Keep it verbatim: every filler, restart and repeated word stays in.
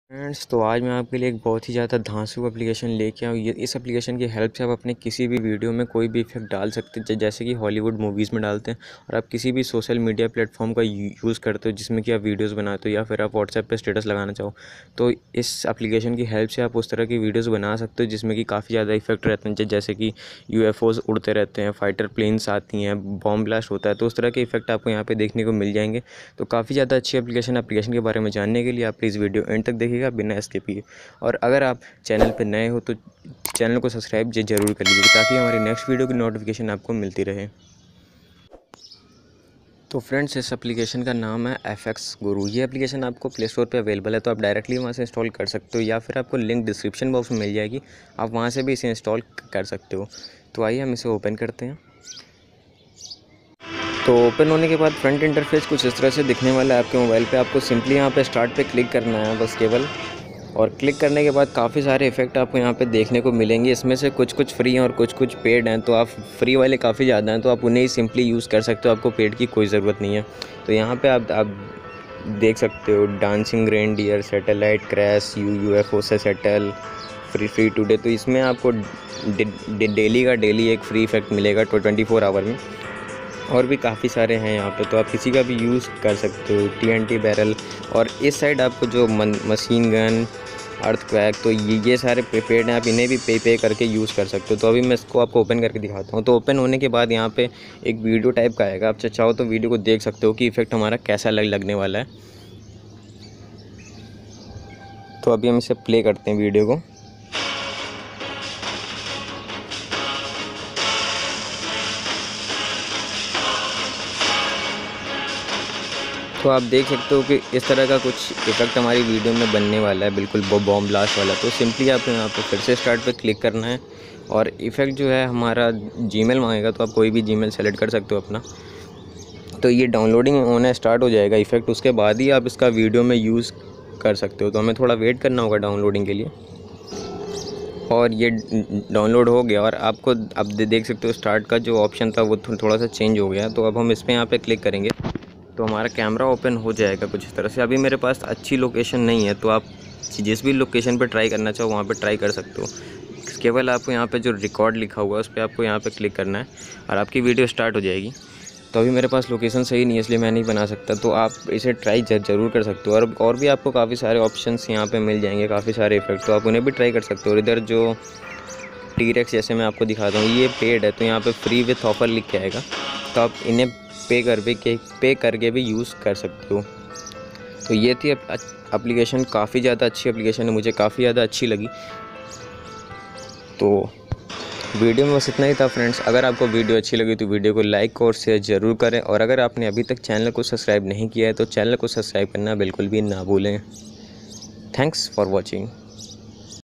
Friends, तो आज मैं आपके लिए एक बहुत ही ज़्यादा धांसू एप्लीकेशन लेके आऊँ। ये इस एप्लीकेशन की हेल्प से आप अपने किसी भी वीडियो में कोई भी इफेक्ट डाल सकते हैं, जैसे कि हॉलीवुड मूवीज़ में डालते हैं। और आप किसी भी सोशल मीडिया प्लेटफॉर्म का यूज़ करते हो जिसमें कि आप वीडियोस बनाते हो, या फिर आप व्हाट्सएप पे स्टेटस लगाना चाहो, तो इस एप्लीकेशन की हेल्प से आप उस तरह की वीडियोज़ बना सकते हो जिसमें कि काफ़ी ज़्यादा इफेक्ट रहते हैं, जैसे कि यू एफ ओज़ उड़ते रहते हैं, फाइटर प्लेन्स आती हैं, बॉम्ब ब्लास्ट होता है, तो उस तरह के इफेक्ट आपको यहाँ पर देखने को मिल जाएंगे। तो काफ़ी ज़्यादा अच्छी एप्लीकेशन एप्लीकेशन के बारे में जानने के लिए आप प्लीज़ वीडियो एंड तक देखिएगा बिना स्किप किए। और अगर आप चैनल पर नए हो तो चैनल को सब्सक्राइब जरूर कर लीजिए ताकि हमारी नेक्स्ट वीडियो की नोटिफिकेशन आपको मिलती रहे। तो फ्रेंड्स, इस एप्लीकेशन का नाम है एफ एक्स गुरु। ये एप्लीकेशन आपको प्ले स्टोर पे अवेलेबल है, तो आप डायरेक्टली वहाँ से इंस्टॉल कर सकते हो, या फिर आपको लिंक डिस्क्रिप्शन बॉक्स में मिल जाएगी, आप वहाँ से भी इसे इंस्टॉल कर सकते हो। तो आइए हम इसे ओपन करते हैं। तो ओपन होने के बाद फ्रंट इंटरफेस कुछ इस तरह से दिखने वाला है आपके मोबाइल पे। आपको सिंपली यहाँ पे स्टार्ट पे क्लिक करना है बस केवल, और क्लिक करने के बाद काफ़ी सारे इफ़ेक्ट आपको यहाँ पे देखने को मिलेंगे। इसमें से कुछ कुछ फ्री हैं और कुछ कुछ पेड हैं, तो आप फ्री वाले काफ़ी ज़्यादा हैं तो आप उन्हें ही सिंपली यूज़ कर सकते हो, आपको पेड की कोई ज़रूरत नहीं है। तो यहाँ पे आप आप देख सकते हो dancing reindeer, satellite crash, U U F O से सेटल, फ्री फ्री टुडे। तो इसमें आपको डेली का डेली एक फ्री इफेक्ट मिलेगा ट्वेंटी फोर आवर में, और भी काफ़ी सारे हैं यहाँ पे, तो आप किसी का भी यूज़ कर सकते हो। टी एन टी बैरल, और इस साइड आपको जो मशीन गन, अर्थक्वैक, तो ये ये सारे पेड हैं, आप इन्हें भी पे पे करके यूज़ कर सकते हो। तो अभी मैं इसको आपको ओपन करके दिखाता हूँ। तो ओपन होने के बाद यहाँ पे एक वीडियो टाइप का आएगा, आप चाहो तो वीडियो को देख सकते हो कि इफेक्ट हमारा कैसा लग लगने वाला है। तो अभी हम इसे प्ले करते हैं वीडियो को। तो आप देख सकते हो कि इस तरह का कुछ इफेक्ट हमारी वीडियो में बनने वाला है, बिल्कुल बॉम्ब ब्लास्ट वाला। तो सिंपली आपको यहाँ पे फिर से स्टार्ट पे क्लिक करना है, और इफ़ेक्ट जो है हमारा जीमेल मांगेगा, तो आप कोई भी जीमेल सेलेक्ट कर सकते हो अपना। तो ये डाउनलोडिंग होना स्टार्ट हो जाएगा इफ़ेक्ट, उसके बाद ही आप इसका वीडियो में यूज़ कर सकते हो। तो हमें थोड़ा वेट करना होगा डाउनलोडिंग के लिए, और ये डाउनलोड हो गया। और आपको अब देख सकते हो स्टार्ट का जो ऑप्शन था वो थोड़ा सा चेंज हो गया। तो अब हम इस पर यहाँ पर क्लिक करेंगे तो हमारा कैमरा ओपन हो जाएगा कुछ इस तरह से। अभी मेरे पास अच्छी लोकेशन नहीं है, तो आप जिस भी लोकेशन पे ट्राई करना चाहो वहाँ पे ट्राई कर सकते हो। केवल आपको यहाँ पे जो रिकॉर्ड लिखा हुआ है उस पर आपको यहाँ पे क्लिक करना है और आपकी वीडियो स्टार्ट हो जाएगी। तो अभी मेरे पास लोकेशन सही नहीं है, इसलिए मैं नहीं बना सकता, तो आप इसे ट्राई ज़रूर कर सकते हो। और और भी आपको काफ़ी सारे ऑप्शंस यहाँ पर मिल जाएंगे, काफ़ी सारे इफेक्ट, तो आप उन्हें भी ट्राई कर सकते हो। और इधर जो टी रेक्स जैसे मैं आपको दिखाता हूँ, ये पेड है, तो यहाँ पर फ्री विथ ऑफर लिख के आएगा, तो आप इन्हें पे कर भी के पे करके भी यूज़ कर सकते हो। तो ये थी एप्लीकेशन, काफ़ी ज़्यादा अच्छी एप्लीकेशन है, मुझे काफ़ी ज़्यादा अच्छी लगी। तो वीडियो में बस इतना ही था फ्रेंड्स। अगर आपको वीडियो अच्छी लगी तो वीडियो को लाइक और शेयर ज़रूर करें, और अगर आपने अभी तक चैनल को सब्सक्राइब नहीं किया है तो चैनल को सब्सक्राइब करना बिल्कुल भी ना भूलें। Thanks for watching.